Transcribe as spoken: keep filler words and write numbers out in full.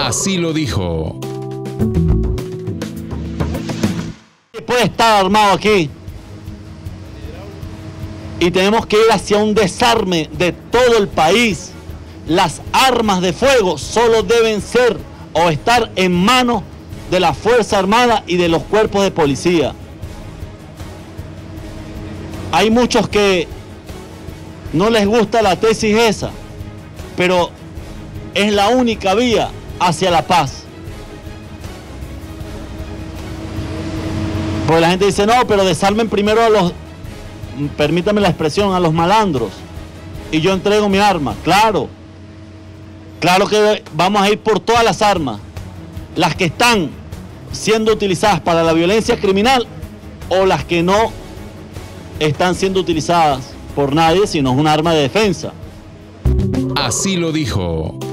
Así lo dijo. Puede estar armado aquí y tenemos que ir hacia un desarme de todo el país. Las armas de fuego solo deben ser o estar en manos de la Fuerza Armada y de los cuerpos de policía. Hay muchos que no les gusta la tesis esa, pero es la única vía hacia la paz. Porque la gente dice, no, pero desarmen primero a los, permítame la expresión, a los malandros, y yo entrego mi arma. Claro, claro que vamos a ir por todas las armas, las que están siendo utilizadas para la violencia criminal o las que no están siendo utilizadas por nadie, sino es un arma de defensa. Así lo dijo.